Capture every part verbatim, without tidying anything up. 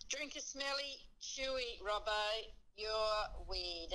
Drink a smelly, chewy, Robbo. You're weed.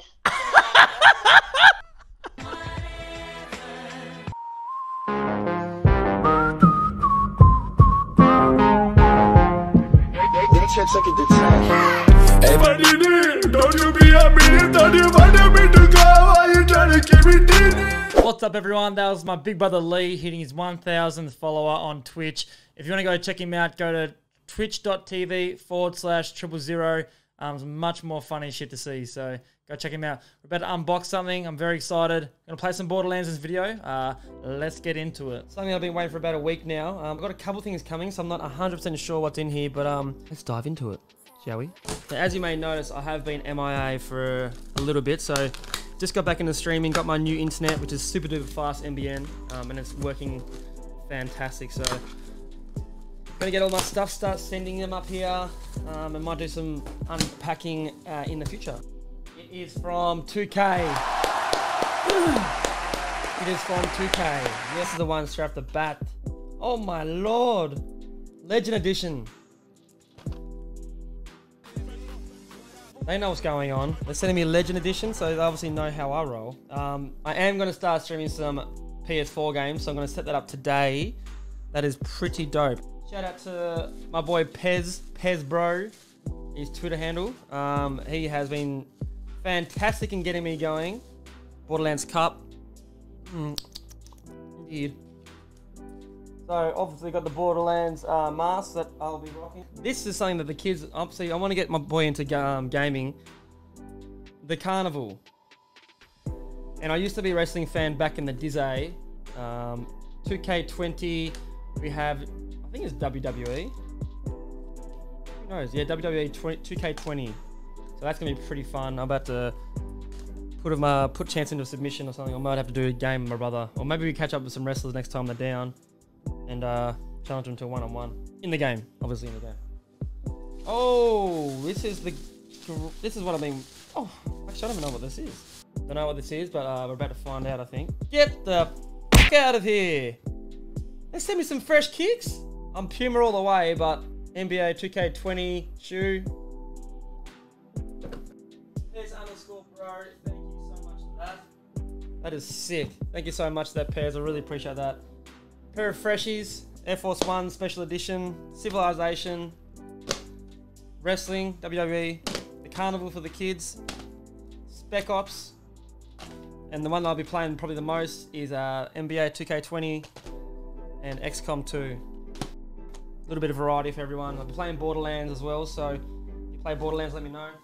Hey, what do you do? Don't you be a million? Don't you want me to go? Are you trying to keep it in? What's up, everyone? That was my big brother Lee hitting his one thousandth follower on Twitch. If you want to go check him out, go to twitch.tv forward slash triple zero. Um, there's much more funny shit to see, so go check him out. We're about to unbox something. I'm very excited. Gonna play some Borderlands in this video. Uh, let's get into it. Something I've been waiting for about a week now. Um, I've got a couple things coming, so I'm not one hundred percent sure what's in here, but um, let's dive into it, shall we? So as you may notice, I have been M I A for a little bit, so just got back into streaming, got my new internet, which is super duper fast N B N, um, and it's working fantastic, so gonna get all my stuff, start sending them up here, um, and might do some unpacking uh, in the future. It is from two K. It is from two K. This is the one straight off the bat. Oh my lord. Legend Edition. They know what's going on. They're sending me Legend Edition, so they obviously know how I roll. Um, I am gonna start streaming some P S four games, so I'm gonna set that up today. That is pretty dope. Shout out to my boy Pez, Pez Bro, his Twitter handle. Um, he has been fantastic in getting me going. Borderlands Cup. Mm. Indeed. So obviously got the Borderlands uh, mask that I'll be rocking. This is something that the kids, obviously I want to get my boy into um, gaming. The Carnival. And I used to be a wrestling fan back in the Dizzy. Um, two K twenty, we have, I think it's W W E. Who knows? Yeah, W W E two K twenty. So that's gonna be pretty fun. I'm about to put him, uh, put Chance into a submission or something. I might have to do a game with my brother, or maybe we catch up with some wrestlers next time they're down, and uh, challenge them to a one-on-one in the game, obviously in the game. Oh, this is the, this is what I mean. Oh, actually I don't even know what this is. Don't know what this is, but uh, we're about to find out. I think. Get the fuck out of here! They sent me some fresh kicks. I'm Puma all the way, but N B A two K twenty shoe. There's underscore bro. Thank you so much for that. That is sick. Thank you so much for that, Pairs. I really appreciate that. Pair of freshies. Air Force One Special Edition. Civilization. Wrestling. W W E. The Carnival for the kids. Spec Ops. And the one I'll be playing probably the most is uh, N B A two K twenty. And X COM two. A little bit of variety for everyone. I'll be playing Borderlands as well, so if you play Borderlands, let me know.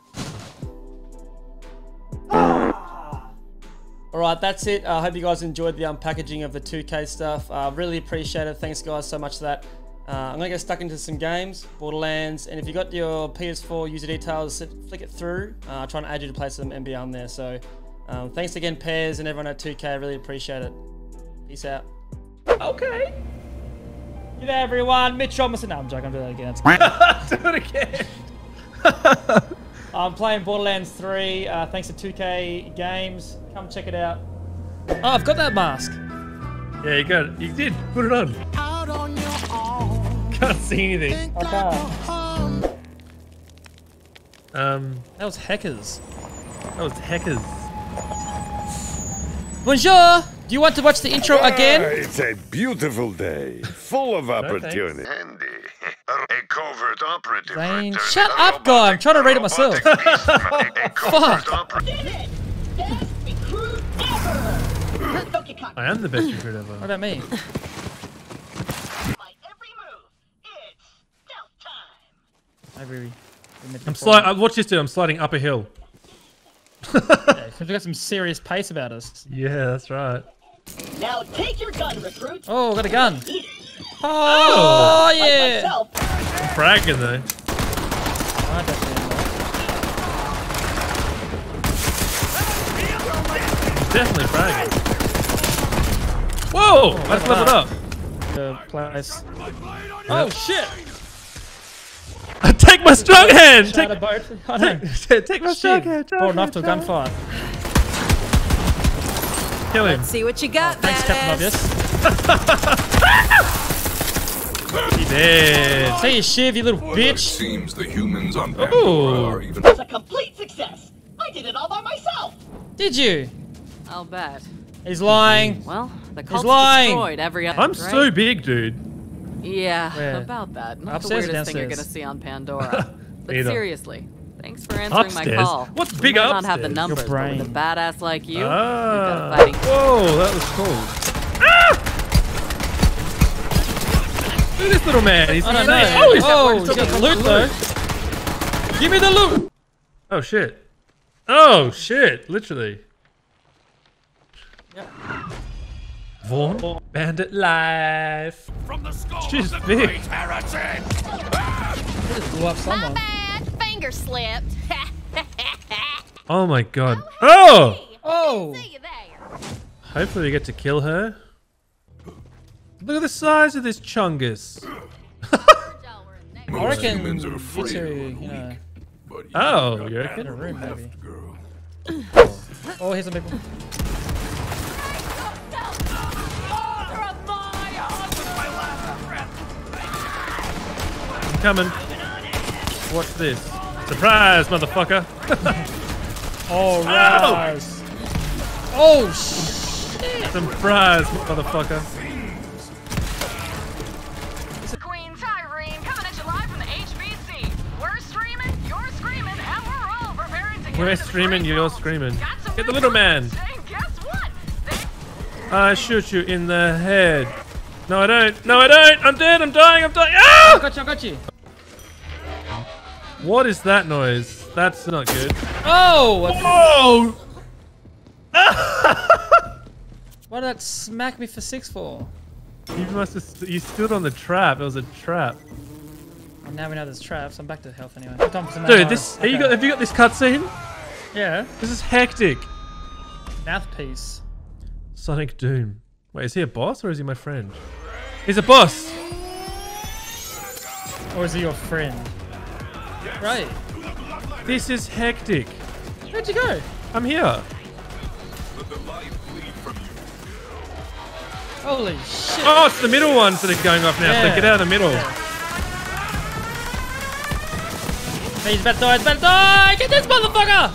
Ah! Alright, that's it. I uh, hope you guys enjoyed the unpackaging of the two K stuff. Uh, really appreciate it. Thanks guys so much for that. Uh, I'm going to get stuck into some games, Borderlands, and if you got your P S four user details, flick it through. Uh, trying to add you to play some N B A on there. So um, thanks again, Pairs, and everyone at two K. I really appreciate it. Peace out. Okay. G'day everyone, Mitch Robinson. No, I'm joking, I'm doing that again. Do it again. I'm playing Borderlands three, uh, thanks to two K Games. Come check it out. Oh, I've got that mask. Yeah, you got it. You did. Put it on. Out on your own. Can't see anything. I can't. Um, That was Hackers. that was Hackers. Bonjour! Do you want to watch the intro again? Ah, it's a beautiful day, full of thanks. opportunity. Andy, a covert operative. Zane, returned shut a up, guy. I'm trying to read it myself. robotic piece from a- a covert Fuck. operative. I am the best recruit ever. What about me? Maybe we I'm sliding. Watch this, dude. I'm sliding up a hill. Yeah, we've got some serious pace about us. Yeah, that's right. Now take your gun, recruit. Oh, got a gun. Eat it. Oh, Like yeah. myself. I'm fragging though. I don't I'm definitely fragging. Whoa! Oh, Let's look level at up. the place. Oh, shit. Take my strong hand. Take Take, a boat. I know. take, take my strong hand. Brought enough to a gunfire. Kill him. Let's see what you got, Thanks, Captain badass. Obvious. He dead. Say your shiv, you little Well, it bitch. seems the humans on Pandora Ooh. are even. It's a complete success. I did it all by myself. Did you? I'll bet. He's lying. Well, the cult's lying. destroyed every other. I'm right? so big, dude. Yeah, Where? about that. Not Upstairs the or weirdest thing you're downstairs? gonna see on Pandora. But Either. seriously, thanks for answering Upstairs? my call. What's We big might not have the upstairs? numbers, Your but with a brain. badass like you, Ah. we've got a fighting. Whoa, that was cool. Ah! Look at this little man. He's I don't insane. know. Oh, he's Oh, he's got the loot though. Give me the loot. Oh shit. Oh shit. Literally. Yep. Vaughn. Bandit life. From the skull She's of the big. great heretic. Just blew up My someone. bad. Finger slipped. Oh my god. Oh! Oh. See you there. Hopefully we get to kill her. Look at the size of this chungus. I Most reckon humans are you afraid two, of a you know, weak, but you Oh, got you that reckon? in a room maybe. left, girl. Oh, here's some people. I'm coming. Watch this. Surprise, motherfucker. Oh, rise. Oh, shit. Surprise, motherfucker. Queen Tyrene coming at you live from the H B C. We're streaming, you're screaming, and we're all preparing to get We're into the streaming, free you're zone. screaming. Got some Get the good little man. news, and guess what? They I shoot you in the head. No, I don't. No, I don't. I'm dead. I'm dying. I'm dying. I Ah! got you, I got you. What is that noise? That's not good. Oh! What, Oh! why did that smack me for six for? You must have. St you stood on the trap. It was a trap. Well, now we know there's traps. I'm back to health anyway. Time for some Dude, ammo. this. Have you Okay. got? Have you got this cutscene? Yeah. This is hectic. Mouthpiece. Sonic Doom. Wait, is he a boss or is he my friend? He's a boss. Or is he your friend? Right. This is hectic. Where'd you go? I'm here. Holy shit. Oh, it's the middle ones that are going off now. Yeah. So get out of the middle. He's about to die, he's about to die! Get this motherfucker!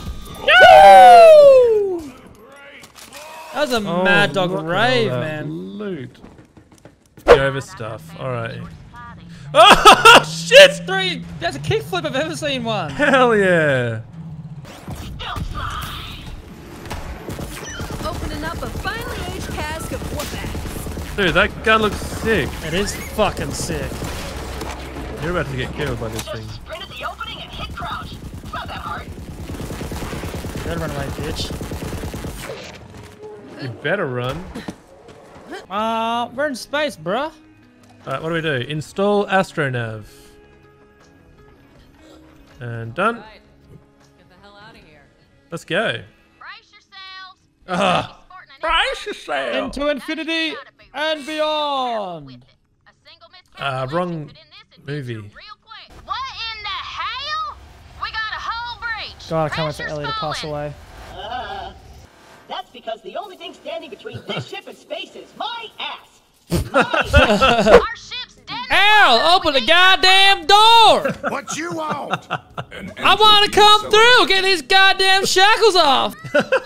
No! That was a Oh, mad dog look at all rave, that man. Loot. The over stuff. All right. Oh shit! Three. That's a kickflip I've ever seen one. Hell yeah! Opening up a finely aged cask of whoop-ass. Dude, that gun looks sick. It is fucking sick. You're about to get killed by this thing. Just sprint at the opening and hit crouch. It's not that hard. Better run away, bitch. You better run. Uh, we're in space, bruh. Alright, what do we do? Install Astronav. And done. Right. Get the hell out of here. Let's go. Brace yourselves. Ah, Sporting an brace yourself. Into infinity and beyond. with it. A single Uh, miscalculation wrong could end this adventure movie. real quick. What in the hell? We got a whole breach. God, I can't wait for Pressure's Ellie to pass falling. away. Uh, that's because the only thing standing between this ship and space is my ass. Our ship's dead. Al, open the goddamn door! What you want? I want to come through, get these goddamn shackles off.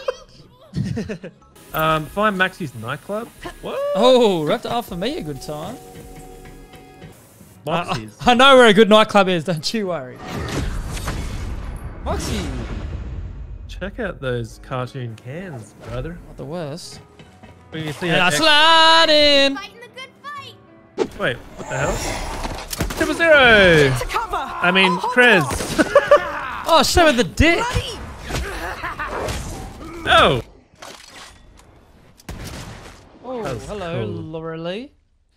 Um, find Maxie's nightclub. What? Oh, you have to offer me a good time. I, Moxie's. I know where a good nightclub is, don't you worry. Moxie. Check out those cartoon cans, brother. Not the worst. We can see And I how ex- slide in. Fighting the good fight. Wait, what the hell? Triple zero! I mean, Krez. Oh, show her the dick. No! Oh, That's hello, cool. Laura Lee.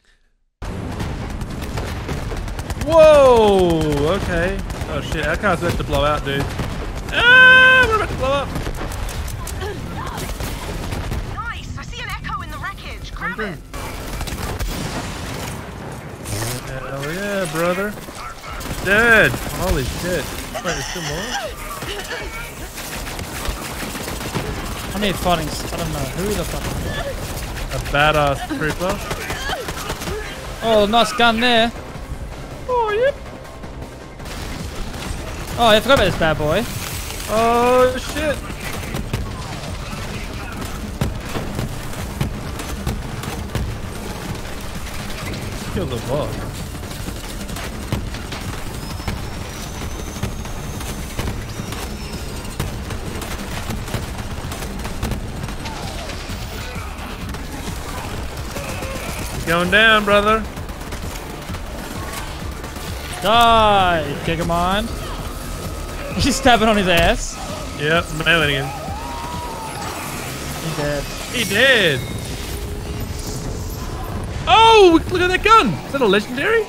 Whoa! Okay. Oh shit, our car's about to blow out, dude. Ah! We're about to blow up! nice. I see an echo in the wreckage. Grab it. Hell yeah, brother. Dead! Holy shit. Wait, there's still more? I need fighting. I don't know who the fuck. A badass trooper. Oh, nice gun there. Oh, I forgot about this bad boy. Oh shit! Kill the boss. Going down, brother. Die, Gigamon. He's stabbing on his ass. Yep, mailing him. He's dead. He did. Oh, look at that gun. Is that a legendary?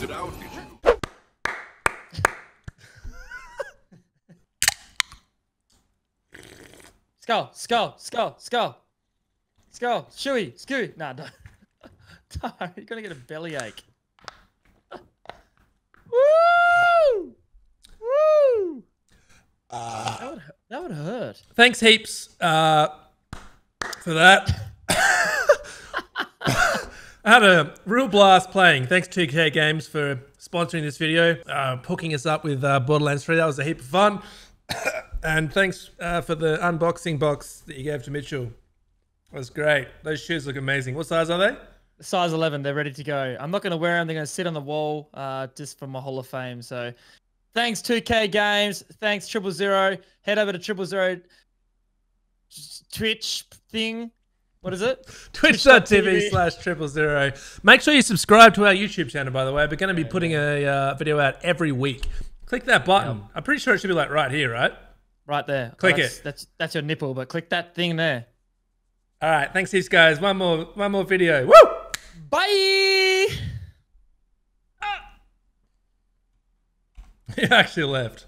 Skull, skull, skull, skull. Skull, Chewy, Scoo. Nah, don't. Don't. You're gonna get a bellyache. Woo! Woo! Uh, that, would, that would hurt. Thanks heaps uh, for that. I had a real blast playing. Thanks two K Games for sponsoring this video, uh, hooking us up with uh, Borderlands three. That was a heap of fun. And thanks uh, for the unboxing box that you gave to Mitchell. That was great. Those shoes look amazing. What size are they? Size eleven. They're ready to go. I'm not going to wear them. They're going to sit on the wall uh, just for my Hall of Fame. So thanks two K Games. Thanks Triple Zero. Head over to Triple Zero Twitch thing. What is it? Twitch.tv slash triple zero. Make sure you subscribe to our YouTube channel, by the way. We're going to be putting a uh, video out every week. Click that button. Yep. I'm pretty sure it should be like right here, right? Right there. Click that's, it. That's that's your nipple, but click that thing there. All right. Thanks, these guys. One more, one more video. Woo! Bye! He actually left.